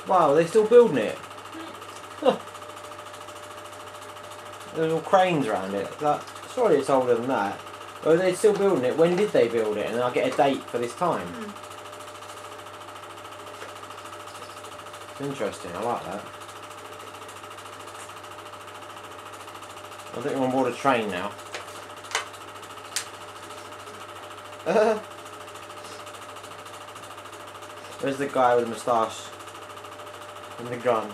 Wow, are they still building it? Huh. There's all cranes around it. Surely it's older than that. Or are they still building it? When did they build it? And I'll get a date for this time. It's interesting, I like that. I think I'm on board a train now. Where's the guy with the moustache and the gun?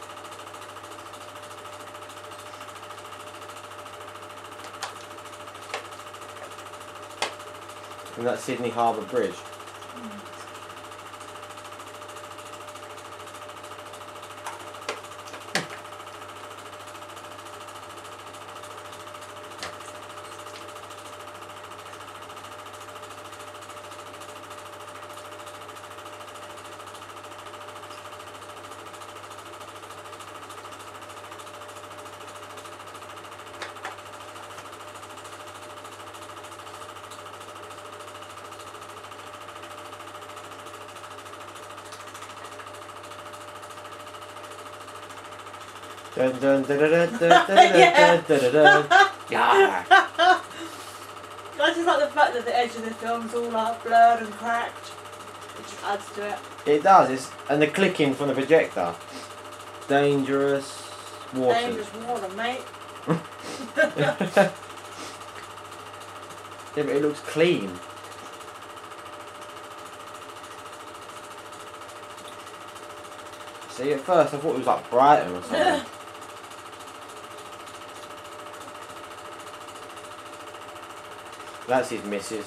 And that Sydney Harbour Bridge. Dun dun dun dun dun dun dun dun dun. Yeah. I just like the fact that the edge of the film's all like blurred and cracked. It just adds to it. It does, and the clicking from the projector. Dangerous water. Dangerous water, mate. Yeah, but it looks clean. See, at first I thought it was like Brighton or something. That's his missus.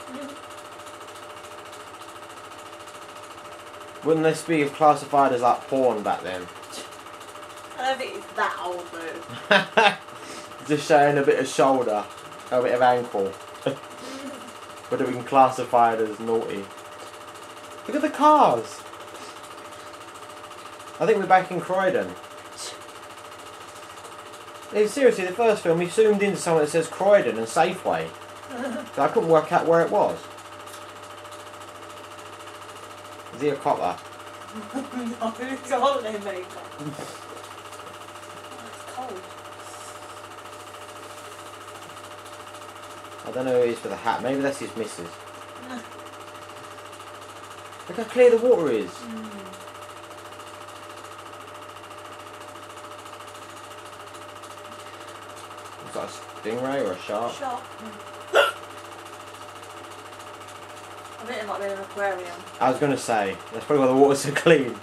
Wouldn't this be classified as like porn back then? I don't think it's that old though. Just showing a bit of shoulder, a bit of ankle. Would have been classified as naughty. Look at the cars! I think we're back in Croydon. Seriously, the first film, we zoomed into something that says Croydon and Safeway. So I couldn't work out where it was. Is he a copper? No, it's a holiday maker. It's cold. I don't know who it is for the hat. Maybe that's his missus. Look how clear the water is. Looks like a stingray or a shark. Shark. I think it might be an aquarium. I was going to say, that's probably why the water's so clean.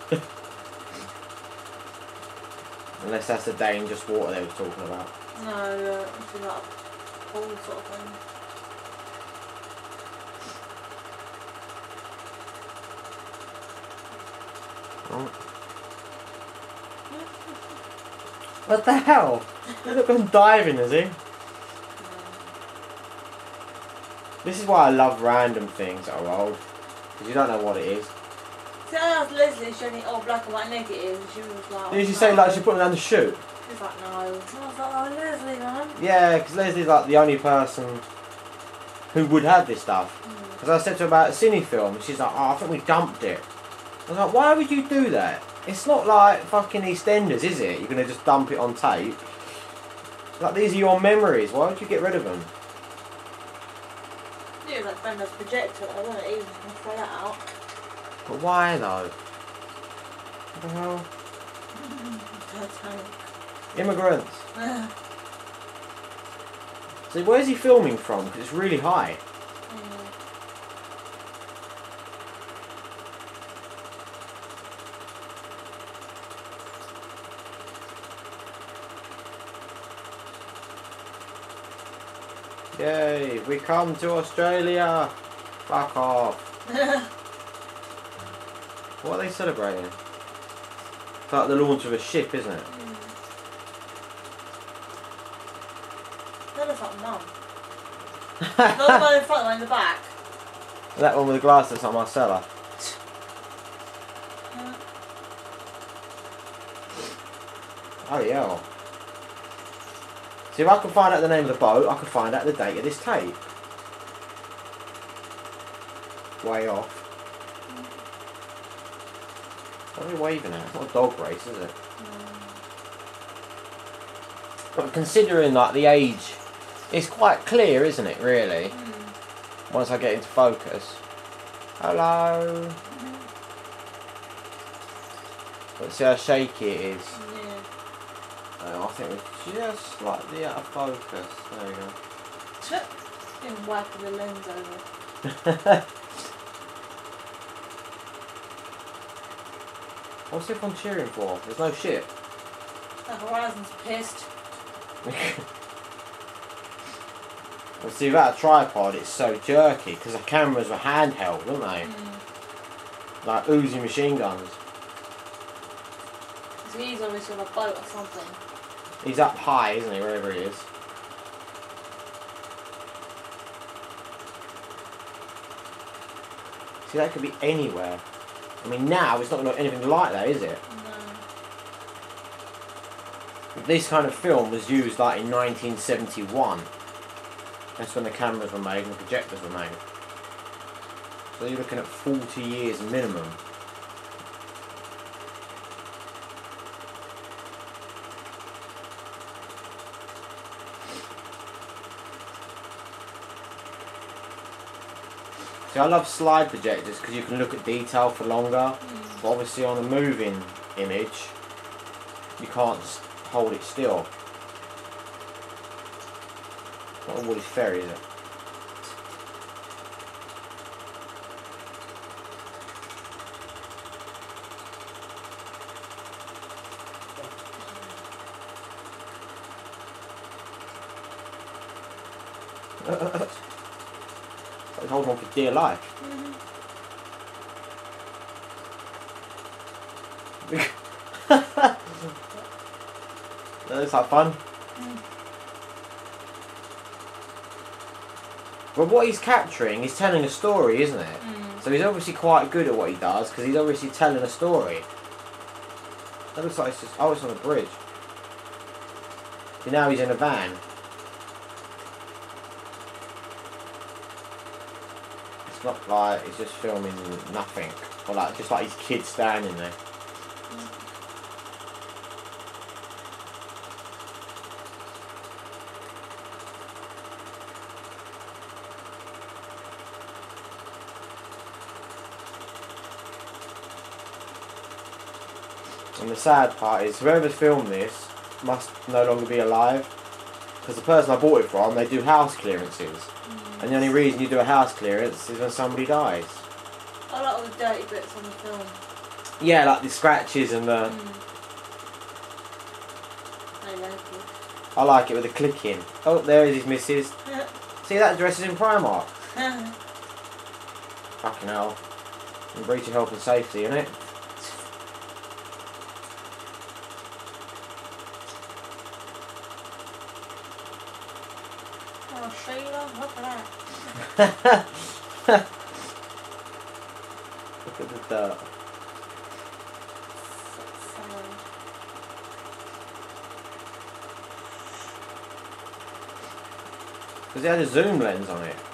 Unless that's the dangerous water they were talking about. No, it's like a pool sort of thing. Oh. What the hell? He's not gone diving, is he? This is why I love random things that are old. Because you don't know what it is. See, I asked Leslie showing it all black and white negatives, and she was like... Did she say like she put it down the chute? She was like, no. And I was like, oh, Leslie, man. Yeah, because Leslie's like the only person who would have this stuff. Because I said to her about a cine film, and she's like, oh, I think we dumped it. I was like, why would you do that? It's not like fucking EastEnders, is it? You're going to just dump it on tape. Like, these are your memories. Why would you get rid of them? It was like Brenda's projector, I wasn't even going to throw that out. But why though? What the hell? Immigrants. So where's he filming from? Because it's really high. Yay, we come to Australia! Fuck off. What are they celebrating? It's like the launch of a ship, isn't it? That looks like Mum. Not the one in front, the one in the back. That one with the glass that's like Marcella. Oh yeah. See, if I could find out the name of the boat, I could find out the date of this tape. Way off. What are you waving at? It's not a dog race, is it? But considering like the age, it's quite clear, isn't it? Really. Once I get into focus. Hello. Let's see how shaky it is. Yeah. Oh, I think we're just slightly out of focus. There we go. Been whacking the lens over. What's everyone cheering for? There's no shit. The horizon's pissed. Well, see, without a tripod, it's so jerky because the cameras were handheld, weren't they? Like Uzi machine guns. So he's obviously on a boat or something. He's up high, isn't he? Wherever he is. See, that could be anywhere. I mean, now it's not going to look anything like that, is it? No. This kind of film was used like in 1971. That's when the cameras were made and the projectors were made. So you're looking at 40 years minimum. See, I love slide projectors because you can look at detail for longer. But obviously on a moving image, you can't just hold it still. Not always fair, is it? It's holding on for dear life. That looks like fun. But what he's capturing is telling a story, isn't it? So he's obviously quite good at what he does because he's obviously telling a story. That looks like it's just... Oh, it's on a bridge. See, now he's in a van. It's not like he's just filming nothing. Or like just like his kid standing there. And the sad part is whoever filmed this must no longer be alive because the person I bought it from, they do house clearances, and the only reason you do a house clearance is when somebody dies. I like all the dirty bits on the film. Yeah, like the scratches and the... I like it with the clicking. Oh, there is his missus. See, that dress is in Primark. Fucking hell. In breach of health and safety, innit? Oh, Sheila, look at that. Look at the dirt. Because it had a zoom lens on it.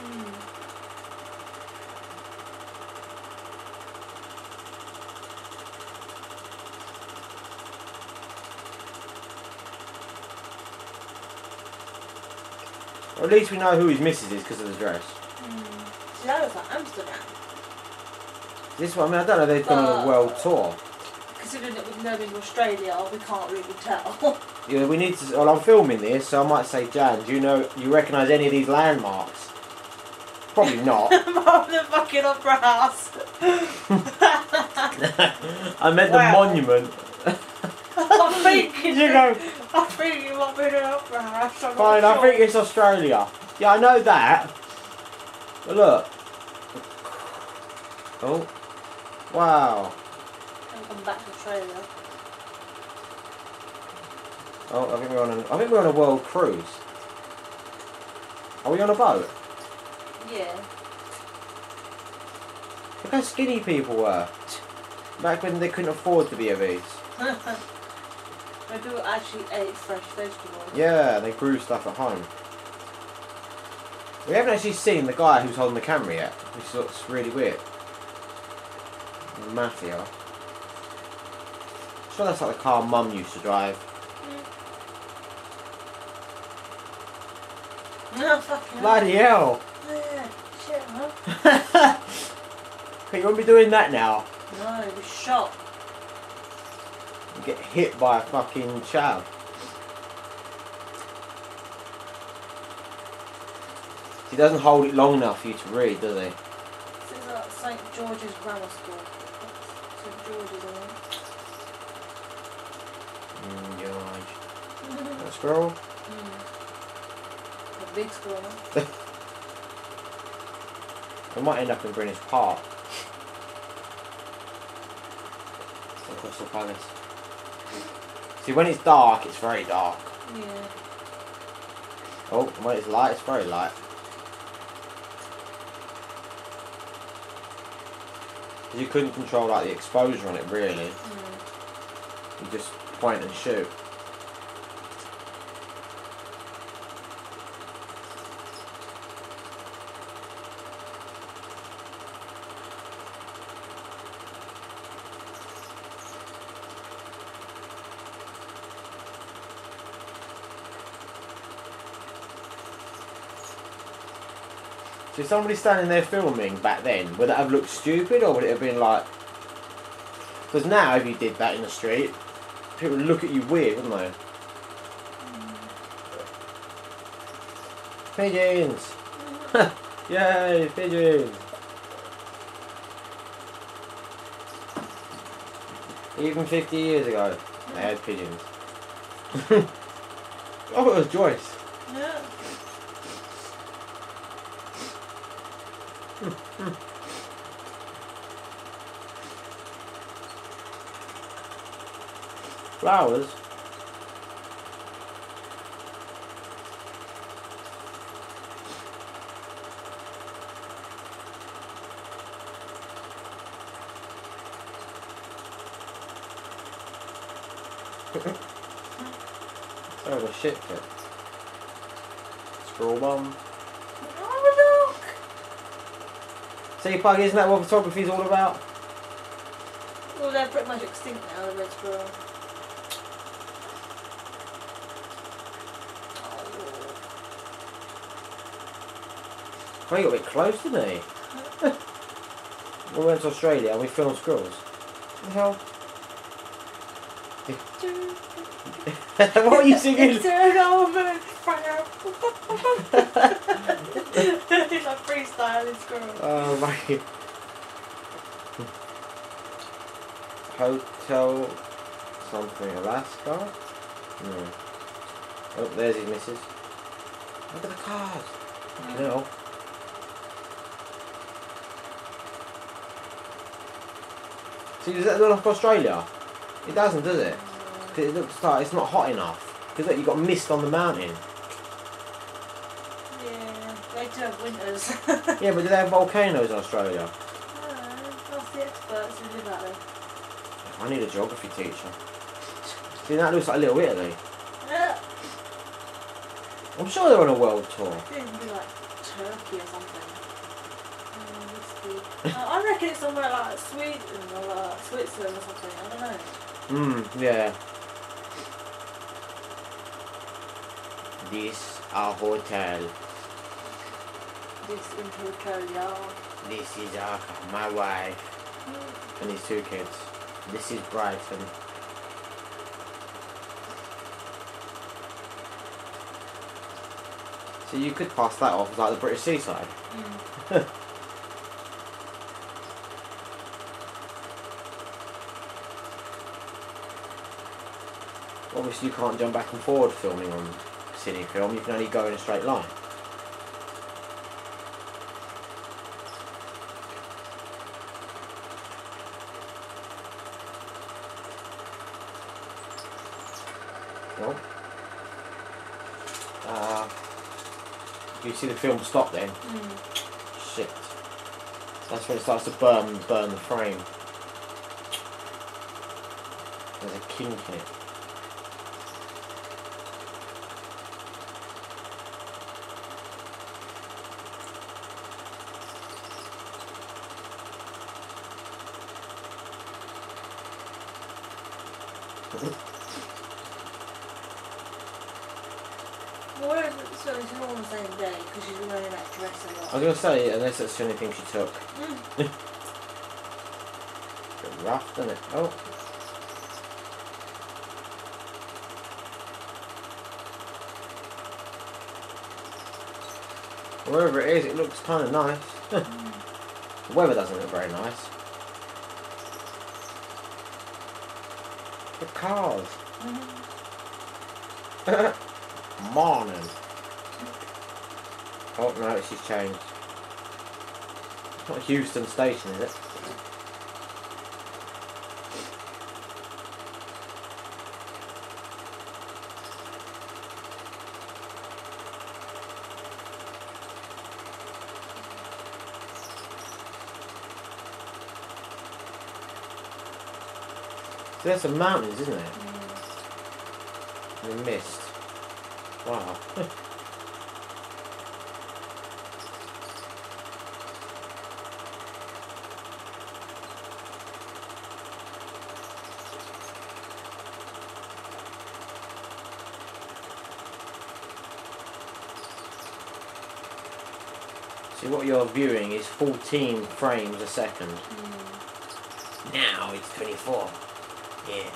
Or at least we know who his missus is because of the dress. See, that looks like Amsterdam. This one, I mean, I don't know if they've gone on a world tour. Considering that we've known in Australia, we can't really tell. Yeah, we need to. Well, I'm filming this, so I might say, Jan, do you recognise any of these landmarks? Probably not. More than fucking Opera House. I meant the monument. I'm thinking. You know. I'm thinking what we're doing Opera House. Fine, I think it's Australia. Yeah, I know that. But look. Oh. Wow. I'm back to Australia. Oh, I think we're on a world cruise. Are we on a boat? Yeah. Look how skinny people were. Back when they couldn't afford to be obese. They do actually ate fresh vegetables. Yeah, they grew stuff at home. We haven't actually seen the guy who's holding the camera yet, which looks really weird. Mafia. swear that's like the car Mum used to drive. No, fucking Bloody hell! Yeah, shit, man. You won't be doing that now. No, you'll be shot. You get hit by a fucking child. He doesn't hold it long enough for you to read, does he? This is at St George's Grammar School. St George's, I think. George. That squirrel? A big school, huh? We might end up in Greenwich Park. Or Crystal Palace. See, when it's dark, it's very dark. Yeah. Oh, when it's light, it's very light. You couldn't control like the exposure on it really. You just point and shoot. So if somebody standing there filming back then, would that have looked stupid or would it have been like... Because now if you did that in the street, people would look at you weird, wouldn't they? Pigeons! Yay, pigeons! Even 50 years ago, they had pigeons. I thought it was Joyce. Yeah. Flowers? Oh, the shit fit. Scroll bomb. Oh, look! See, Pug, isn't that what photography is all about? Well, they're pretty much extinct now, the red squirrel. Oh, he got a bit close, didn't he? We went to Australia and we filmed squirrels. What the hell? What are you singing? Turn over fire. It's like freestyling squirrel. Oh my. Hotel something, Alaska? No. Oh, there's his missus. Look at the cars. Fucking hell. See, does that look like Australia? It doesn't, does it? 'Cause it looks like it's not hot enough. Because look, you've got mist on the mountain. Yeah, they do have winters. Yeah, but do they have volcanoes in Australia? Ask the experts who live out there. I need a geography teacher. See, that looks like Little Italy. Yeah. I'm sure they're on a world tour. It could be like Turkey or something. I reckon it's somewhere like Sweden or like Switzerland or something. I don't know. Yeah. This our hotel. This in hotel, yeah. This is my wife and his 2 kids. This is Brighton. So you could pass that off as like the British seaside. Obviously you can't jump back and forward filming on cine film, you can only go in a straight line. Well, you see the film stop then? Shit. That's when it starts to burn the frame. There's a kink in it. Well, it's all on the same day because she's wearing that dress a lot. I was going to say, unless that's the only thing she took. Bit rough, isn't it? Oh. Wherever it is, it looks kind of nice. The weather doesn't look very nice. The cars. Morning. Oh no, she's changed. It's not Houston Station, is it? So there's some mountains, isn't there? In the mist. Wow. See, what you're viewing is 14 frames a second. Now it's 24. Yeah.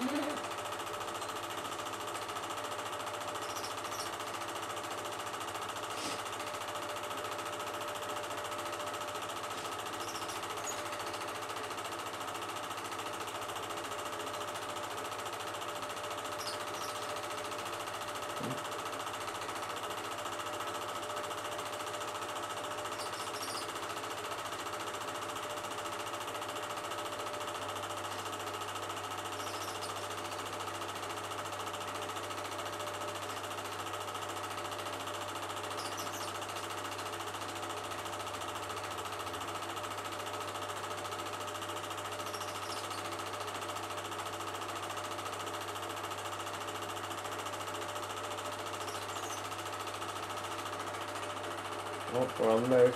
Oh, we're on the move.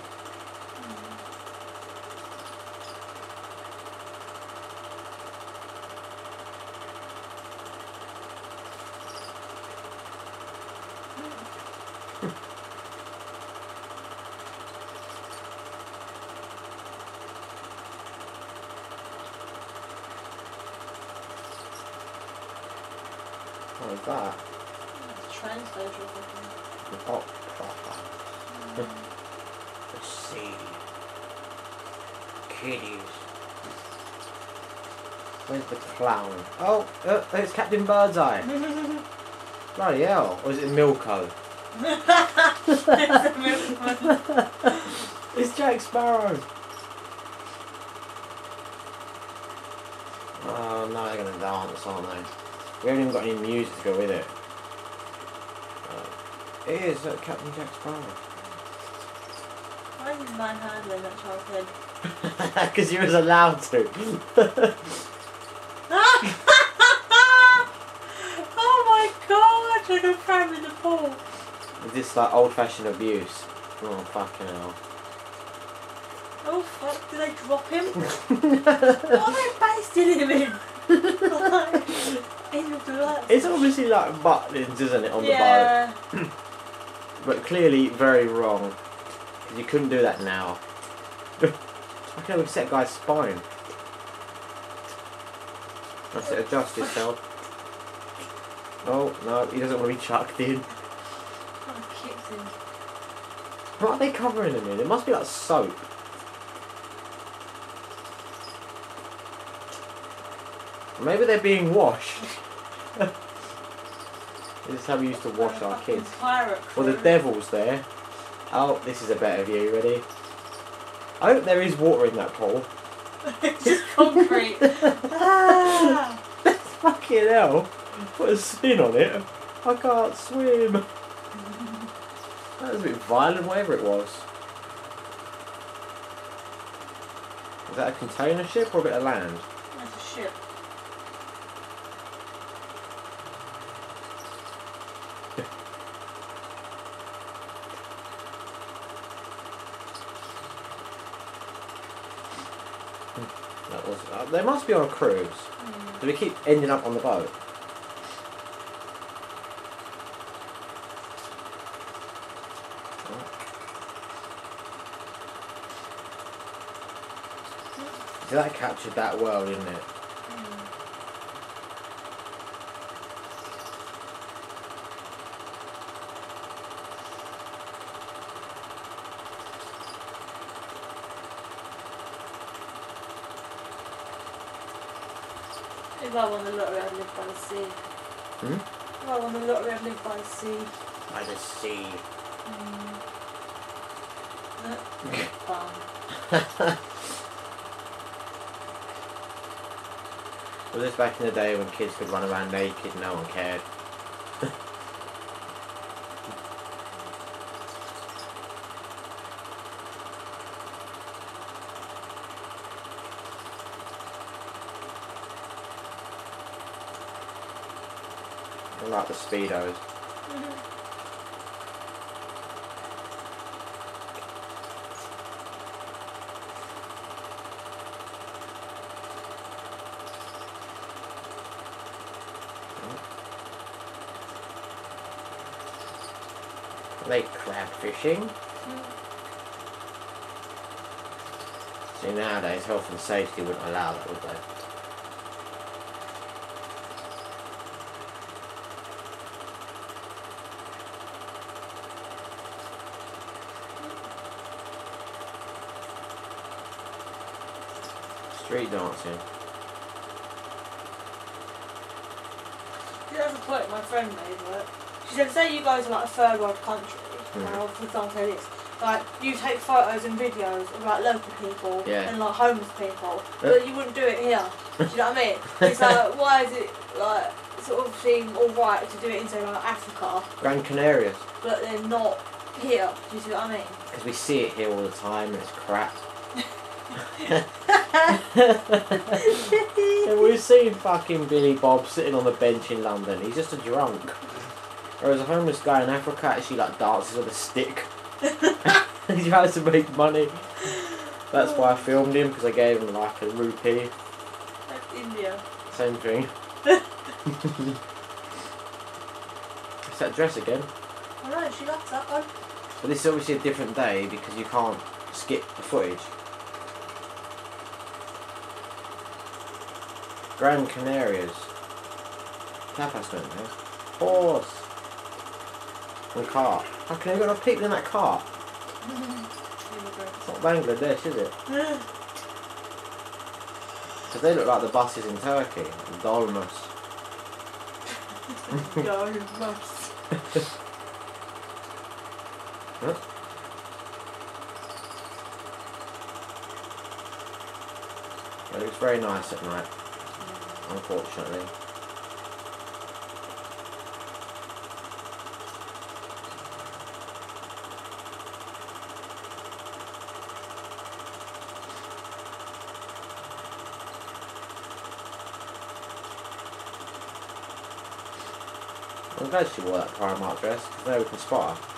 What is that? Train station. Oh, proper. Let's see. Kitties. Where's the clown? Oh, it's Captain Birdseye. Bloody hell. Or is it Milko? It's Jack Sparrow. Oh, now they're going to dance, aren't they? We haven't even got any music to go with it. It is Captain Jack Sparrow. Why is this man handling that child's head? Because you was allowed to. Oh my god! I can throw him in the pool. Is this like old-fashioned abuse? Oh, fucking hell. Oh fuck, did they drop him? What are they basting him in? It's obviously like buttons, isn't it, on the boat? But clearly very wrong. Because you couldn't do that now. I can't even set a guy's spine. That's it, adjust yourself. Oh, no, he doesn't want to be chucked in. Oh, kicked him. What are they covering him in? It must be like soap. Maybe they're being washed. This is how we used to wash our kids. Well, the devil's there. Oh, this is a better view. Ready? I hope there is water in that pool. It's just concrete. Ah! Fucking hell. Put a spin on it. I can't swim. That was a bit violent, whatever it was. Is that a container ship or a bit of land? That's a ship. That was. They must be on a cruise. Do we keep ending up on the boat? See, that captured that well, didn't it? If I won the lottery, I'd live by the sea. Hmm? If I won the lottery, I'd live by the sea. By the sea. Fun. Was this back in the day when kids could run around naked and no one cared? I like the Speedos. Are they crab fishing? See, nowadays health and safety wouldn't allow that, would they? Street dancing. See, that's the point my friend made, right? She said, say you guys are like a third world country, now, for example, say this, like, you take photos and videos of like local people and like homeless people, but you wouldn't do it here. Do you know what I mean? It's like, why is it like sort of seem alright to do it in say like Africa, Gran Canarias. but they're not here? Do you see what I mean? Because we see it here all the time and it's crap. And we've seen fucking Billy Bob sitting on the bench in London. He's just a drunk. Whereas a homeless guy in Africa actually like dances with a stick. He tries to make money. That's why I filmed him, because I gave him like a rupee. That's India. Same thing. It's that dress again. I know, she likes that one. But this is obviously a different day because you can't skip the footage. Gran Canarias. Tapas don't know. Horse. And cart. How can you got enough people in that cart? It's not Bangladesh, is it? Because they look like the buses in Turkey. Dolmus. Dolmus. Huh? It looks very nice at night, unfortunately. I'm glad she wore that Primark dress, because now we can spot her.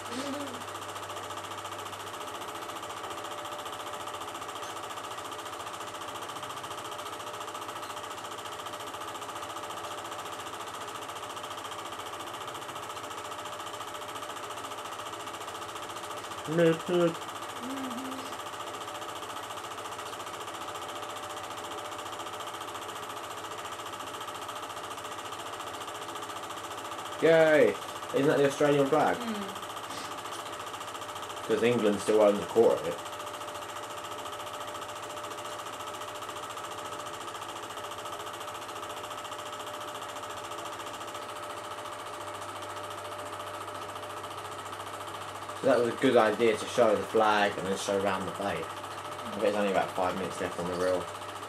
Yay! Isn't that the Australian flag? Because England still owns a quarter of it. So that was a good idea to show the flag and then show around the bay. I bet there's only about 5 minutes left on the reel.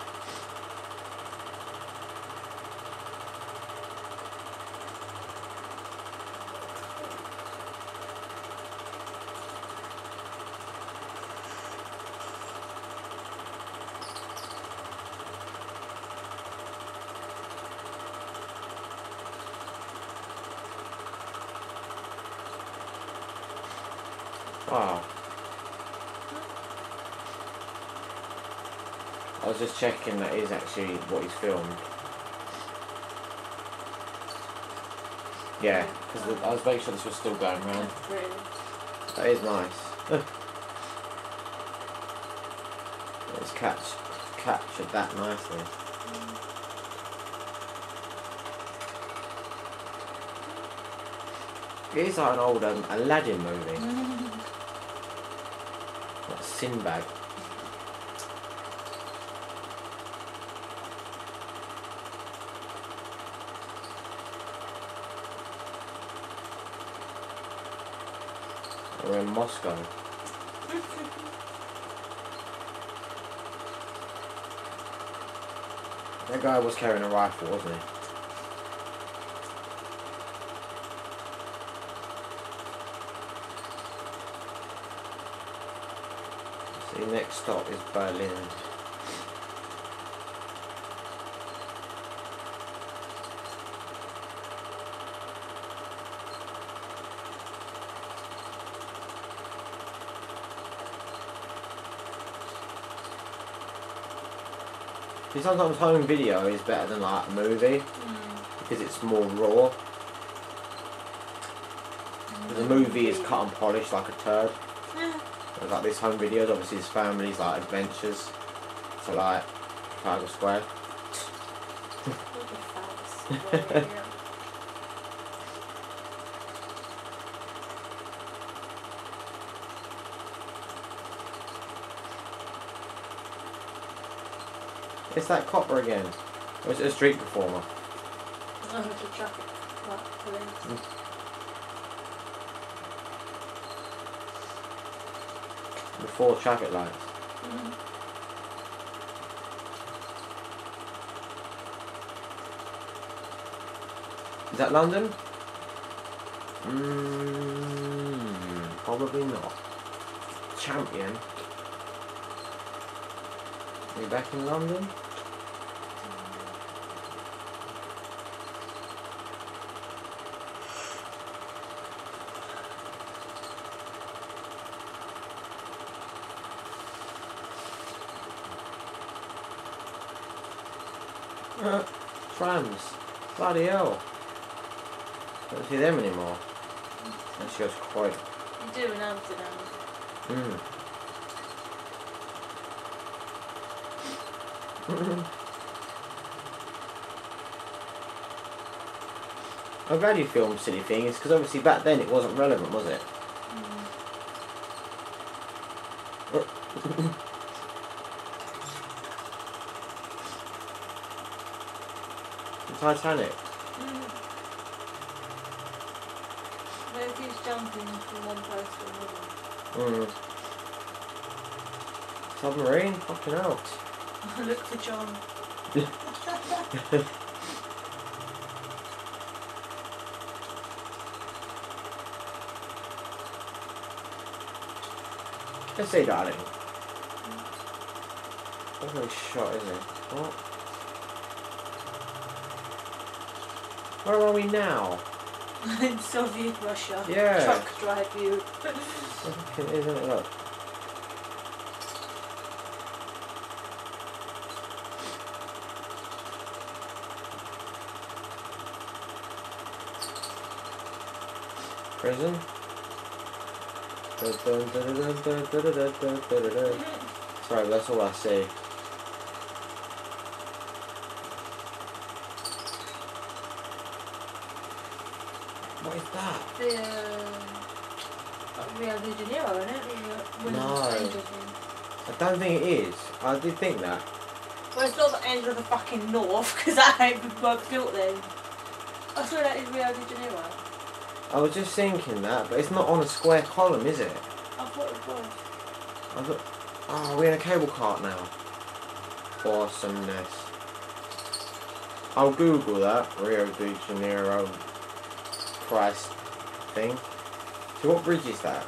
Wow. I was just checking that is actually what he's filmed. Yeah, because I was making sure this was still going round. Really? That is nice. It's captured that nicely. It is like an old Aladdin movie. Like Sinbad. We're in Moscow. That guy was carrying a rifle, wasn't he? See, next stop is Berlin. See, sometimes home video is better than like a movie because it's more raw. Because a movie is cut and polished like a turd. Whereas like this home video is obviously his family's like adventures. So like Trafalgar Square. It's that copper again. Or is it a street performer? Oh, it's a traffic light police. Before traffic lights. Is that London? Probably not. Champion. Are you back in London? Trams. Bloody hell. Don't see them anymore. That shows quite. You do in Amsterdam. I'm glad you filmed silly things because obviously back then it wasn't relevant, was it? The Titanic. Maybe he's jumping from one place to another. Submarine? Fucking hell. Look for John. Let's see, darling. What a shot, is it? What? Where are we now? In Soviet Russia. Yeah. Truck drive you. Fucking isn't it? Look. Prison. Sorry, that's all I see. What is that? The Rio de Janeiro, isn't it? No. I don't think it is. I did think that. Well, it's not the end of the fucking north, because that ain't built then. I swear that is Rio de Janeiro. I was just thinking that, but it's not on a square column, is it? I thought it was. I thought, oh, we're in a cable cart now. Awesomeness. I'll Google that. Rio de Janeiro Christ thing. So what bridge is that?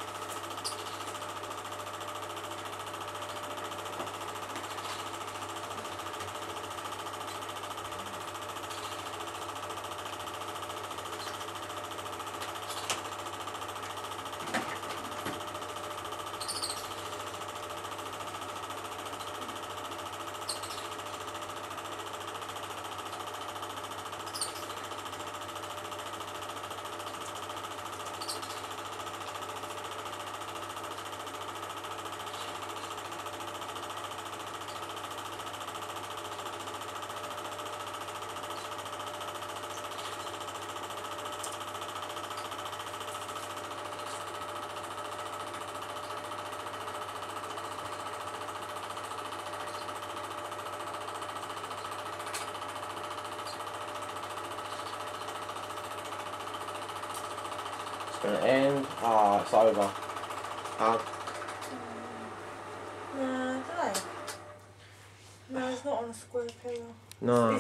Gonna end. Ah, it's over. No, I don't know. No, it's not on a square pillar. No.